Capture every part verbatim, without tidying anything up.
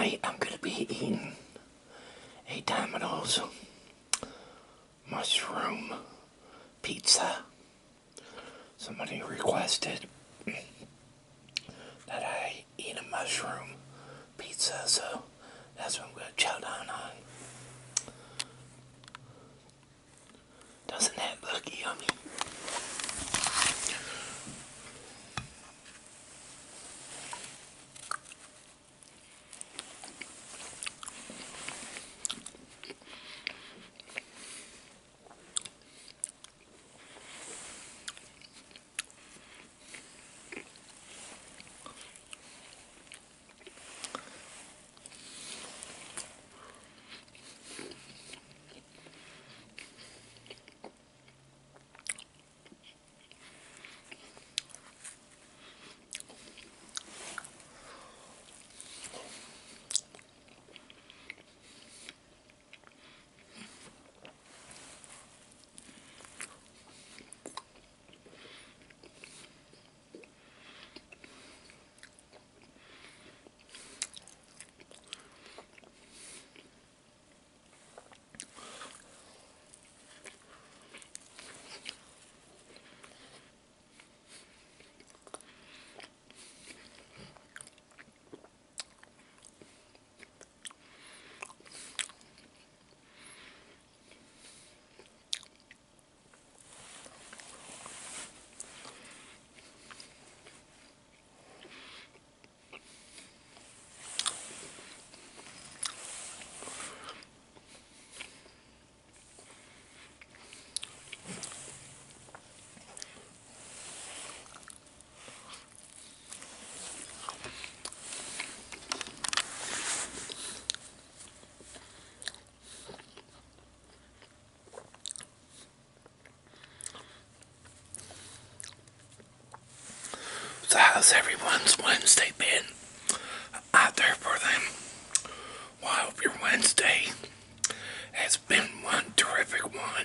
Tonight I'm going to be eating a Domino's mushroom pizza. Somebody requested that I eat a mushroom pizza, so that's what I'm going to chow down on. Doesn't that look yummy? So how's everyone's Wednesday been out there for them? Well, I hope your Wednesday has been one terrific one.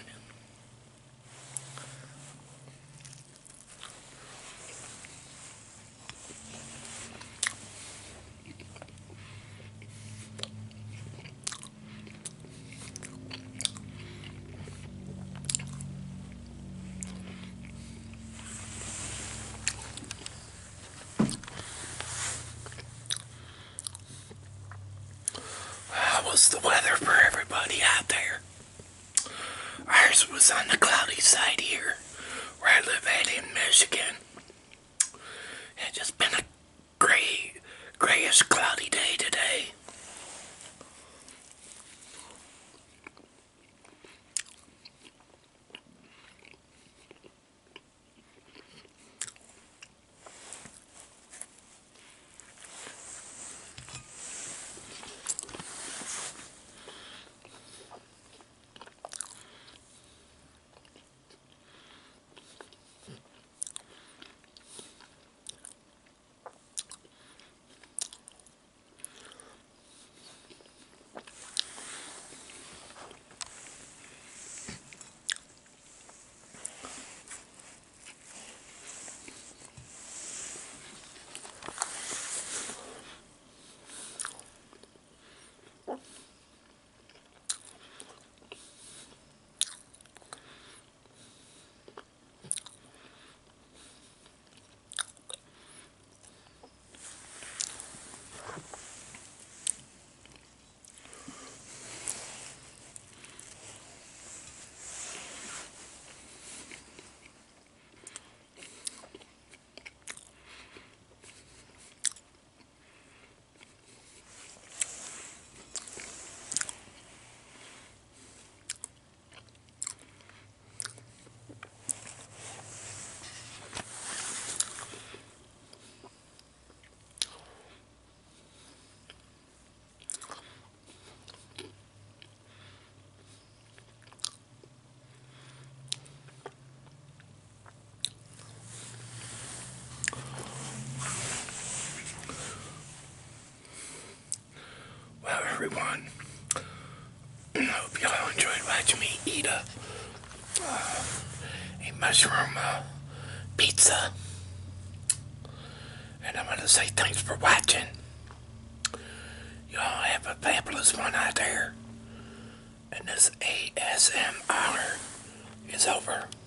How was the weather for everybody out there? Ours was on the cloudy side here, where I live at in Michigan. It's just been a gray, grayish, cloudy day today. Well, everyone, I hope y'all enjoyed watching me eat a, uh, a mushroom uh, pizza. And I'm going to say thanks for watching. Y'all have a fabulous one out there. And this A S M R is over.